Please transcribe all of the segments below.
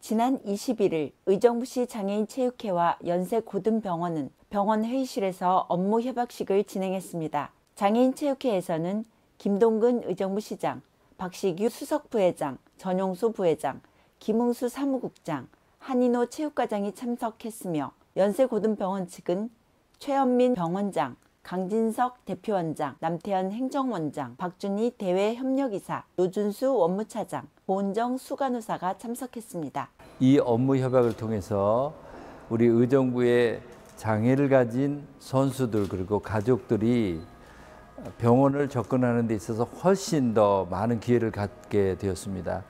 지난 21일 의정부시 장애인체육회와 연세고등병원은 병원 회의실에서 업무 협약식을 진행했습니다. 장애인체육회에서는 김동근 의정부시장, 박시규 수석부회장, 전용수 부회장, 김웅수 사무국장, 한인호 체육과장이 참석했으며 연세고등병원 측은 최현민 병원장, 강진석 대표원장, 남태현 행정원장, 박준희 대외협력이사, 노준수 원무차장, 고은정 수간호사가 참석했습니다. 이 업무 협약을 통해서 우리 의정부의 장애를 가진 선수들 그리고 가족들이 병원을 접근하는 데 있어서 훨씬 더 많은 기회를 갖게 되었습니다.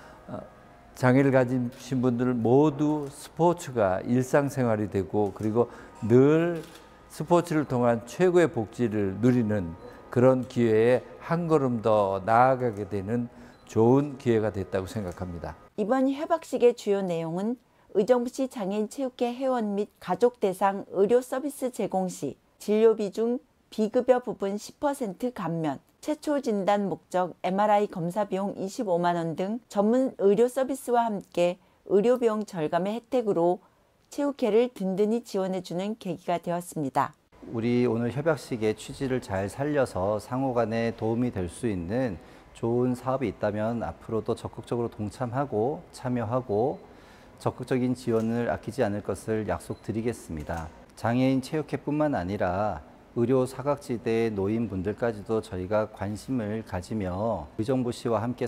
장애를 가진 분들 모두 스포츠가 일상생활이 되고 그리고 늘 스포츠를 통한 최고의 복지를 누리는 그런 기회에 한 걸음 더 나아가게 되는 좋은 기회가 됐다고 생각합니다. 이번 협약식의 주요 내용은 의정부시 장애인체육회 회원 및 가족 대상 의료 서비스 제공 시 진료비 중 비급여 부분 10% 감면, 최초 진단 목적 MRI 검사 비용 25만 원 등 전문 의료 서비스와 함께 의료비용 절감의 혜택으로 체육회를 든든히 지원해주는 계기가 되었습니다. 우리 오늘 협약식의 취지를 잘 살려서 상호 간에 도움이 될 수 있는 좋은 사업이 있다면 앞으로도 적극적으로 동참하고 참여하고 적극적인 지원을 아끼지 않을 것을 약속드리겠습니다. 장애인 체육회뿐만 아니라 의료 사각지대의 노인분들까지도 저희가 관심을 가지며 의정부시와 함께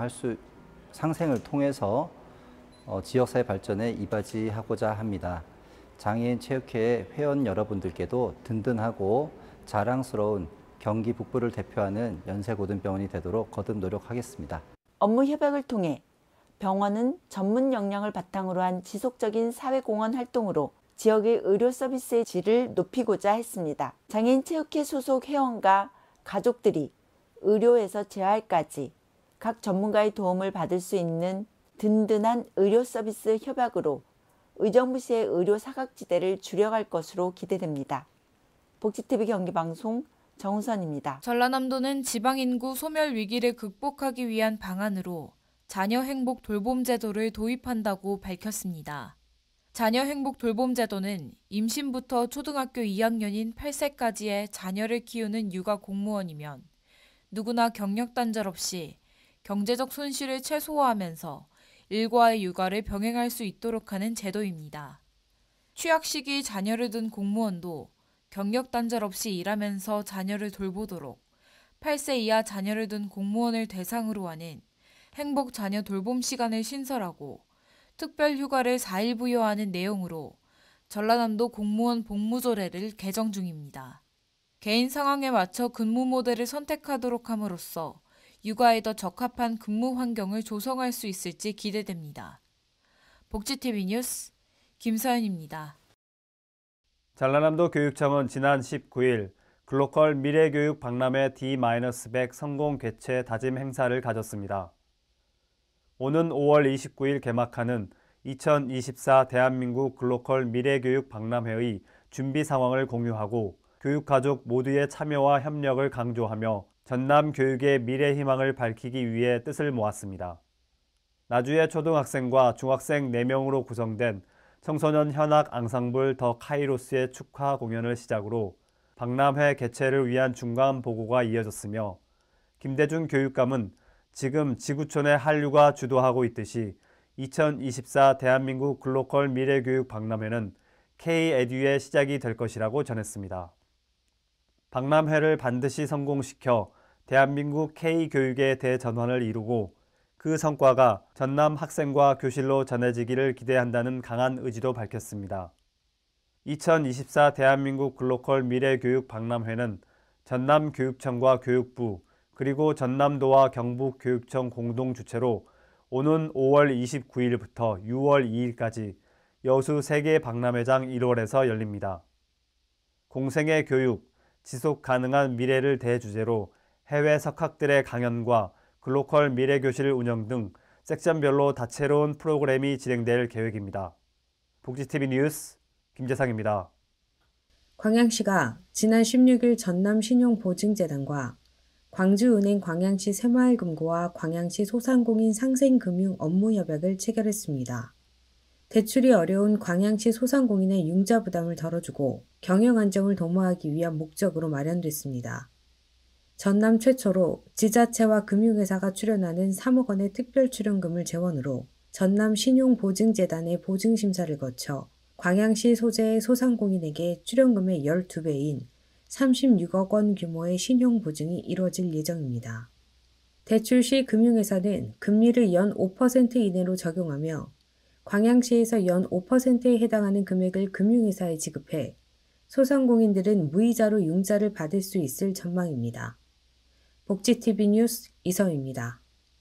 상생을 통해서 지역사회 발전에 이바지하고자 합니다. 장애인 체육회 회원 여러분들께도 든든하고 자랑스러운 경기 북부를 대표하는 연세고등병원이 되도록 거듭 노력하겠습니다. 업무 협약을 통해 병원은 전문 역량을 바탕으로 한 지속적인 사회공헌 활동으로 지역의 의료 서비스의 질을 높이고자 했습니다. 장애인체육회 소속 회원과 가족들이 의료에서 재활까지 각 전문가의 도움을 받을 수 있는 든든한 의료 서비스 협약으로 의정부시의 의료 사각지대를 줄여갈 것으로 기대됩니다. 복지TV 경기방송 정우선입니다. 전라남도는 지방인구 소멸 위기를 극복하기 위한 방안으로 자녀 행복 돌봄 제도를 도입한다고 밝혔습니다. 자녀 행복 돌봄 제도는 임신부터 초등학교 2학년인 8세까지의 자녀를 키우는 육아 공무원이면 누구나 경력 단절 없이 경제적 손실을 최소화하면서 일과의 육아를 병행할 수 있도록 하는 제도입니다. 취약 시기 자녀를 둔 공무원도 경력 단절 없이 일하면서 자녀를 돌보도록 8세 이하 자녀를 둔 공무원을 대상으로 하는 행복 자녀 돌봄 시간을 신설하고 특별 휴가를 4일 부여하는 내용으로 전라남도 공무원 복무조례를 개정 중입니다. 개인 상황에 맞춰 근무 모델을 선택하도록 함으로써 육아에 더 적합한 근무 환경을 조성할 수 있을지 기대됩니다. 복지TV 뉴스 김서연입니다. 전라남도 교육청은 지난 19일 글로컬 미래교육 박람회 D-100 성공 개최 다짐 행사를 가졌습니다. 오는 5월 29일 개막하는 2024 대한민국 글로컬 미래교육 박람회의 준비 상황을 공유하고 교육가족 모두의 참여와 협력을 강조하며 전남 교육의 미래 희망을 밝히기 위해 뜻을 모았습니다. 나주의 초등학생과 중학생 4명으로 구성된 청소년 현악 앙상블 더 카이로스의 축하 공연을 시작으로 박람회 개최를 위한 중간 보고가 이어졌으며 김대중 교육감은 지금 지구촌의 한류가 주도하고 있듯이 2024 대한민국 글로컬 미래교육 박람회는 K-에듀의 시작이 될 것이라고 전했습니다. 박람회를 반드시 성공시켜 대한민국 K-교육의 대전환을 이루고 그 성과가 전남 학생과 교실로 전해지기를 기대한다는 강한 의지도 밝혔습니다. 2024 대한민국 글로컬 미래교육 박람회는 전남교육청과 교육부 그리고 전남도와 경북교육청 공동 주최로 오는 5월 29일부터 6월 2일까지 여수 세계 박람회장 1홀에서 열립니다. 공생의 교육, 지속 가능한 미래를 대주제로 해외 석학들의 강연과 글로컬 미래교실 운영 등 섹션별로 다채로운 프로그램이 진행될 계획입니다. 복지TV 뉴스 김재상입니다. 광양시가 지난 16일 전남신용보증재단과 광주은행 광양시 새마을금고와 광양시 소상공인 상생금융 업무협약을 체결했습니다. 대출이 어려운 광양시 소상공인의 융자 부담을 덜어주고 경영 안정을 도모하기 위한 목적으로 마련됐습니다. 전남 최초로 지자체와 금융회사가 출연하는 3억 원의 특별 출연금을 재원으로 전남 신용보증재단의 보증심사를 거쳐 광양시 소재의 소상공인에게 출연금의 12배인 36억 원 규모의 신용보증이 이루어질 예정입니다. 대출 시 금융회사는 금리를 연 5% 이내로 적용하며 광양시에서 연 5%에 해당하는 금액을 금융회사에 지급해 소상공인들은 무이자로 융자를 받을 수 있을 전망입니다. 복지TV 뉴스 이서입니다.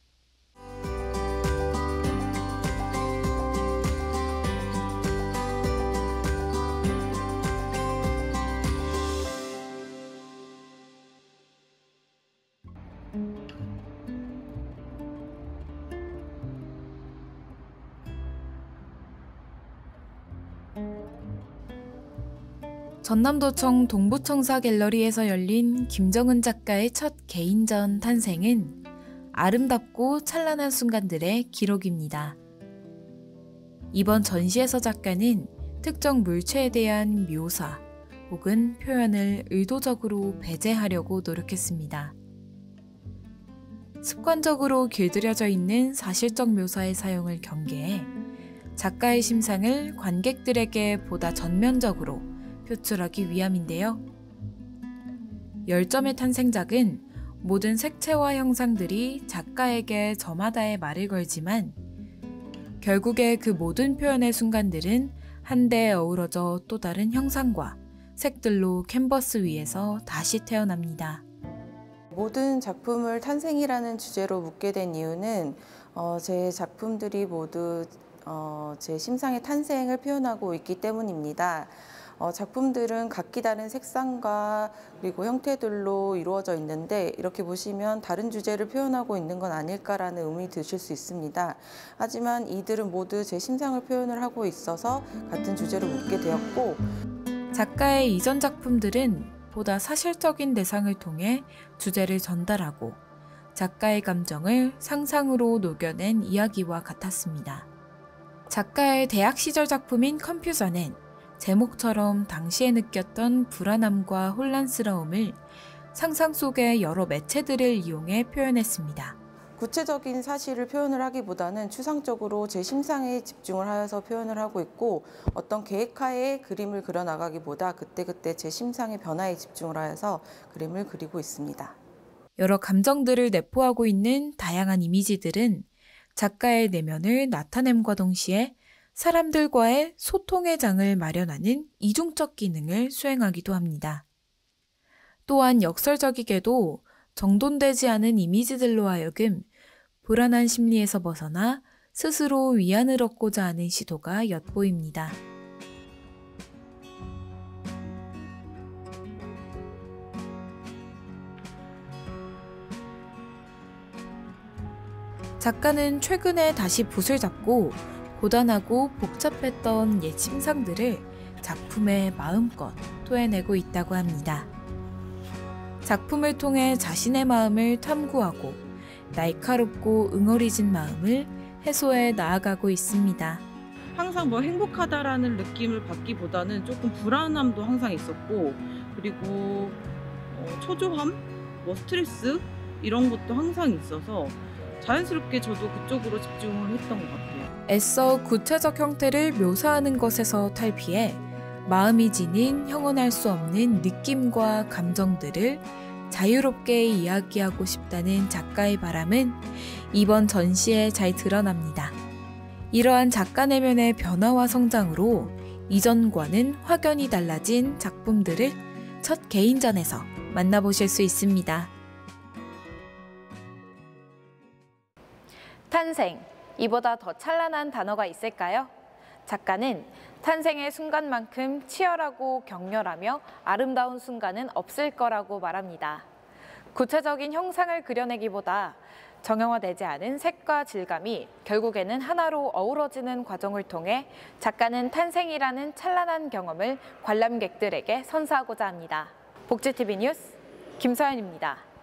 전남도청 동부청사 갤러리에서 열린 김정은 작가의 첫 개인전 탄생은 아름답고 찬란한 순간들의 기록입니다. 이번 전시에서 작가는 특정 물체에 대한 묘사 혹은 표현을 의도적으로 배제하려고 노력했습니다. 습관적으로 길들여져 있는 사실적 묘사의 사용을 경계해 작가의 심상을 관객들에게 보다 전면적으로 표출하기 위함인데요. 10점의 탄생작은 모든 색채와 형상들이 작가에게 저마다의 말을 걸지만 결국에 그 모든 표현의 순간들은 한데 어우러져 또 다른 형상과 색들로 캔버스 위에서 다시 태어납니다. 모든 작품을 탄생이라는 주제로 묻게 된 이유는 제 작품들이 모두 제 심상의 탄생을 표현하고 있기 때문입니다. 작품들은 각기 다른 색상과 그리고 형태들로 이루어져 있는데 이렇게 보시면 다른 주제를 표현하고 있는 건 아닐까라는 의문이 드실 수 있습니다. 하지만 이들은 모두 제 심상을 표현을 하고 있어서 같은 주제로 묻게 되었고, 작가의 이전 작품들은 보다 사실적인 대상을 통해 주제를 전달하고 작가의 감정을 상상으로 녹여낸 이야기와 같았습니다. 작가의 대학 시절 작품인 컴퓨저는 제목처럼 당시에 느꼈던 불안함과 혼란스러움을 상상 속의 여러 매체들을 이용해 표현했습니다. 구체적인 사실을 표현을 하기보다는 추상적으로 제 심상에 집중을 하여서 표현을 하고 있고, 어떤 계획하에 그림을 그려나가기보다 그때그때 제 심상의 변화에 집중을 하여서 그림을 그리고 있습니다. 여러 감정들을 내포하고 있는 다양한 이미지들은 작가의 내면을 나타냄과 동시에 사람들과의 소통의 장을 마련하는 이중적 기능을 수행하기도 합니다. 또한 역설적이게도 정돈되지 않은 이미지들로 하여금 불안한 심리에서 벗어나 스스로 위안을 얻고자 하는 시도가 엿보입니다. 작가는 최근에 다시 붓을 잡고 고단하고 복잡했던 옛 심상들을 작품에 마음껏 토해내고 있다고 합니다. 작품을 통해 자신의 마음을 탐구하고 날카롭고 응어리진 마음을 해소해 나아가고 있습니다. 항상 뭐 행복하다라는 느낌을 받기보다는 조금 불안함도 항상 있었고, 그리고 초조함, 뭐 스트레스 이런 것도 항상 있어서 자연스럽게 저도 그쪽으로 집중을 했던 것 같아요. 애써 구체적 형태를 묘사하는 것에서 탈피해 마음이 지닌 형언할 수 없는 느낌과 감정들을 자유롭게 이야기하고 싶다는 작가의 바람은 이번 전시에 잘 드러납니다. 이러한 작가 내면의 변화와 성장으로 이전과는 확연히 달라진 작품들을 첫 개인전에서 만나보실 수 있습니다. 탄생, 이보다 더 찬란한 단어가 있을까요? 작가는 탄생의 순간만큼 치열하고 격렬하며 아름다운 순간은 없을 거라고 말합니다. 구체적인 형상을 그려내기보다 정형화되지 않은 색과 질감이 결국에는 하나로 어우러지는 과정을 통해 작가는 탄생이라는 찬란한 경험을 관람객들에게 선사하고자 합니다. 복지TV 뉴스 김서연입니다.